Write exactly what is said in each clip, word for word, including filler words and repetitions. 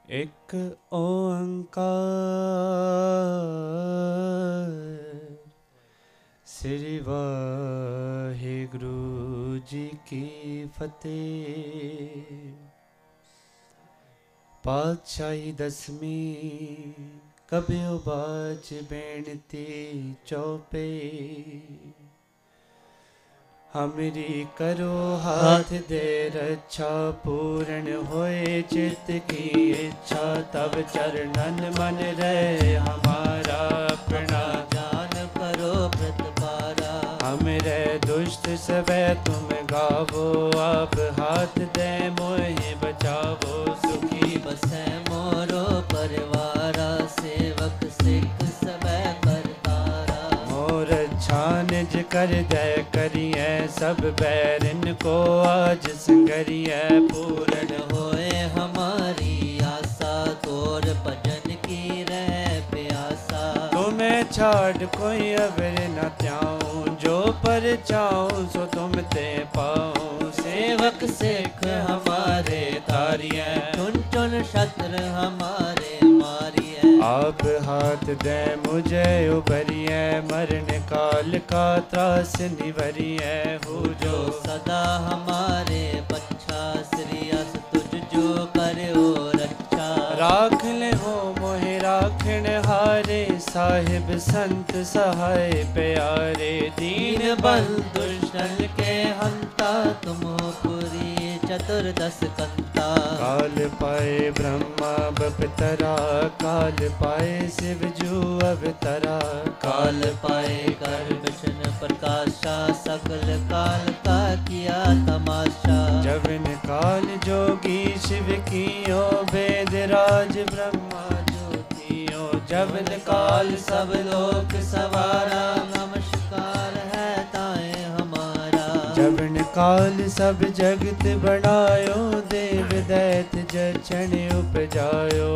एक ओंकार श्री वाहेगुरु जी की फतेह। पातशाही दसवीं कबियो बाज बेनती चौपे। हमरी करो हाथ दे रक्षा पूर्ण होए चित्त की इच्छा। तब चरणन मन रहे हमारा अपना जान करो प्रतिपारा। हमरे दुष्ट सबे तुम गावो आप हाथ दे मोहे बचावो। सुखी बसे मोरो परिवारा सेवक सिख सबे करतारा। मोर छानज कर दे करिए सब बैरन को आज संगरिए। पूर्ण होए हमारी आशा तोर भजन की रह प्यासा। तुम्हें छाड़ कोई अवर न त्याऊं जो पर चाऊं सो तुम ते पाऊं। सेवक सिख हमारे तारिए चुन चुन शस्त्र हमारे मारिए। आप हाथ दे मुझे उबरिए मरण काल का त्रास निवरिए। हो जो सदा हमारे बच्चा श्री अस तुझ जो करो रक्षा। राख ले हो मोहे राखण हारे साहिब संत सहाय प्यारे। दीन बंधु दुष्टन के हंता तुम पुरी चतुर्दश कंता। काल पाए ब्रह्मा बपतरा काल पाए शिव जू अवतरा। काल पाए कर विष्णु प्रकाशा सकल काल का किया तमाशा। जवन काल जोगी शिव कियो वेद राज ब्रह्मा ज्योतियो। जवन काल सब लोक सवारा नमस्कार है ताए हमारा। जवन काल सब जगत बनायो देव दैत जचन उपजायो।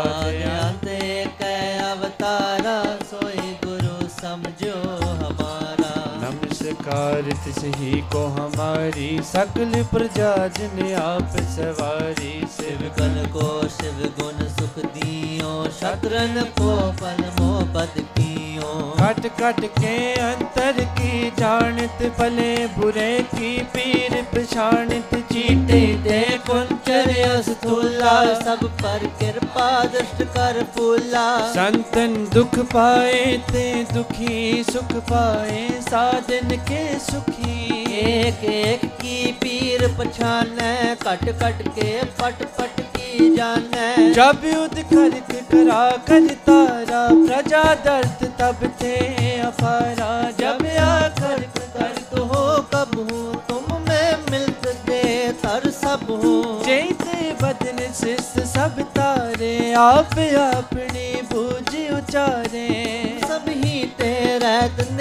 आद्य कै अवतारा सोई गुरु समझो हमारा। नमस्कार तिसही को हमारी सकल प्रजा जिन आप सवारी। शिव गण को शिव गुण सुख दियो शत्रन को पल मोहब्बत कियो। कट कट के अंतर की जानत भले बुरे की पीर पछानत। चीटे दे कुंचर स्थूला सब पर कृपा दृष्ट कर फूला। संतन दुख पाए ते दुखी सुख पाए साधन के सुखी। एक एक की पीर पछाने कट कट के पट पट की जाने। जब युद्ध कर करा कर तारा प्रजा दर्द तब थे अपारा। जब आकर कर तो हो कब हूँ तुम में मिलत दे तर सब हूँ। जैसे बदन शिष्ट सब तारे आप अपनी बूझ उचारे। सब ही तेरा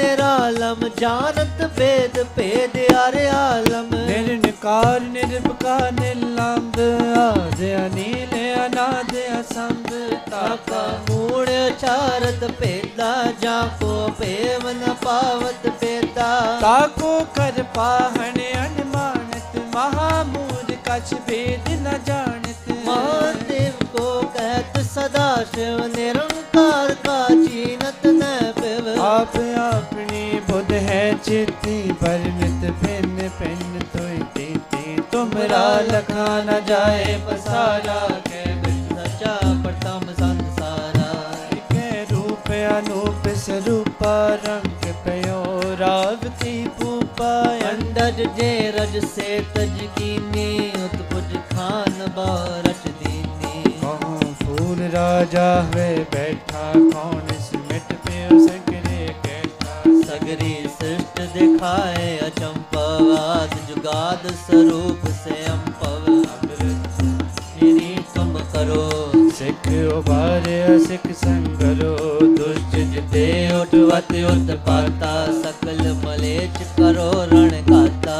निरालम जानत वेद भेद आरे आलम। निर्निकार निर्विकार निर्लंब आदि अनील अनाद असंभ। ताका मूढ़ चारत पेदा जाको पेव न पावत पेदा। ताको कर पाहन अनुमानत महामूढ़ कछ भेद न जानत। महादेव को कहत सदा शिव निरंकार का चीनत न पिव। आप अपनी बुध है चित्ती वर्णित भिन्न भिन्न तोय तीती। तुमरा लखा न जाए पसारा के सच्चा प्रथम संसारा। के रूप अनूप स्वरूपा रंग पयो रावती पूपा। अंडज जे रज से तज कीनी उत्पुज खान बारच दीनी। कहूँ फूल राजा हुए बैठा कौन सिमट पे सकरे कैठा। सगरी सृष्ट दिखाए अचंपवाद जुगाद स्वरूप से अम्पव। मेरी तुम करो सिख उबारे सिख संगरो। दुष्ट जिते उठवत उत्पाता सकल मलेच करो रण गाता।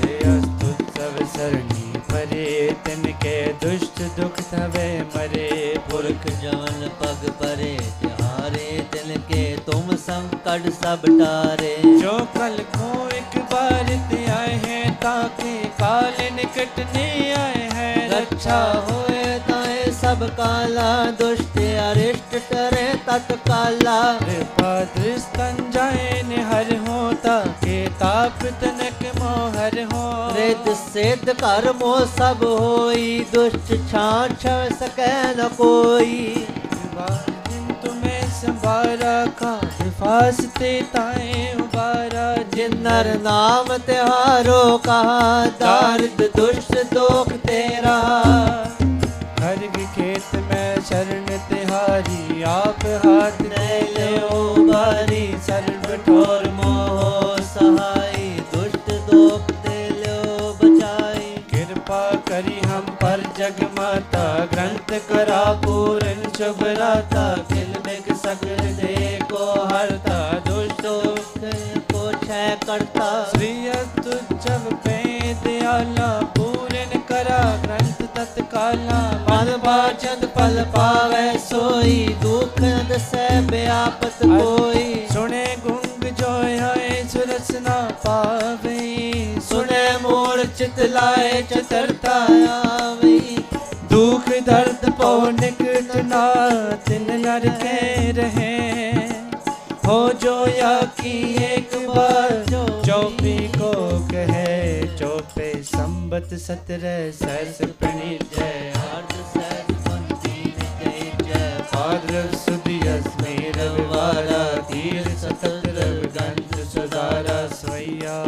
सब सरणी परे तिनके दुष्ट दुख थवे मरे। पुरख जवन पग परे तिहारे तिनके तुम संकट सब टारे। जो कल को एक बार ते आए हैं ताके काल निकट नहीं आए हैं। रक्षा होए ताए सब काला, दुष्ट अरिष्ट टरे तत्काला। कृपा दृस्तन जाए निहर हो, ताके ताप तनक मोहर हो। रिद सिद्ध कर्मो सब होई, दुष्ट छाछ सकै न कोई। तुम्हें संवारा काट फासते ताए उबारा। जिन नर नाम तिहारो कहा, दारिद दुष्ट दोख तेरा। खरग खेत में शरण तिहारी, आप हाथ नहीं ले बारी। सर्व ठोर मोह सहाई, दुष्ट दोख ते लो बचाई। कृपा करी हम पर जग माता, ग्रंथ करा पूर्ण शुभ राता। किल मिग सगल दे को हरता, दुष्ट को क्षय करता। श्री तुझब पे दयाला, पूर्ण करा ग्रंथ तत्काला। मन बाचन फल पावे सोई, दुख दसै व्यापत कोई। सुने गुंग जो आए सुरसना पावे, सुने मोर चित लाए चतुरता आवी। दुख दर्द पो निकट ना, तिन नर के रहे। हो जो या की एक बार, चौपी को कहे। चौपे संबत सत्रह सहस प्रणीत जय। अर्ध सहज पंचीन जय जय। भाद्रव सुद अस्मि रविवारा, तीर सतत रविगंध सुधारा स्वैया।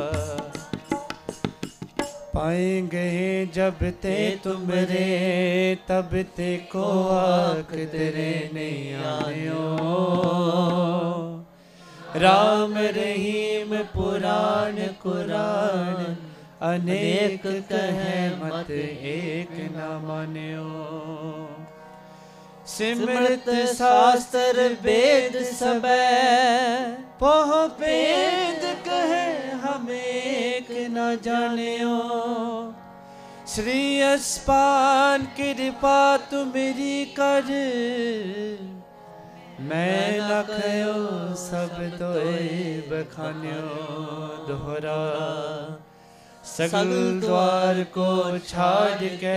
पाएंगे जब ते तुमरे, तब ते को आख तेरे नहीं आयो। राम रहीम पुराण कुरान, अनेक कहे मत एक न मान्यो। सिमरत शास्त्र वेद सबे, पोह वेद कहे हम एक न जानियो। श्री अस्पान कृपा तुमरी कर, मैं न कयो सब तोय बखान्यो। दोहरा सगल द्वार को छाड़ के,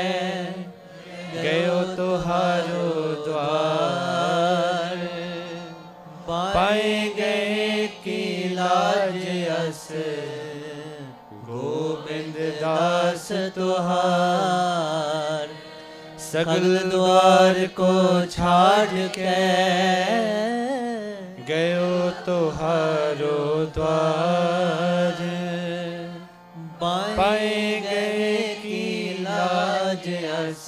गयो तुहारो द्वार। पाए गए की लाज अस, गोविंद दास तुहार। सगल द्वार को छाड़ के, गयो तुहारो द्वार। पाए गए की लाज अस,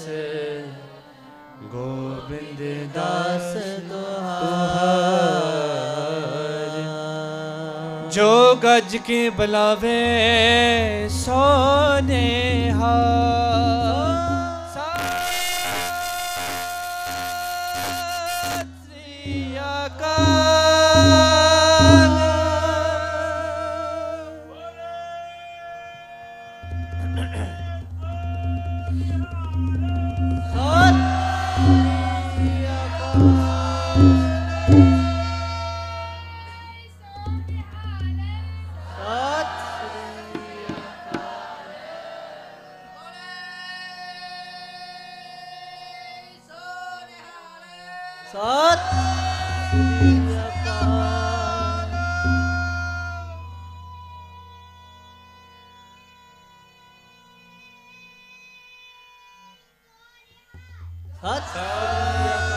गोविंद दास तुहार। जो गज के बुलावे सोने हार। सत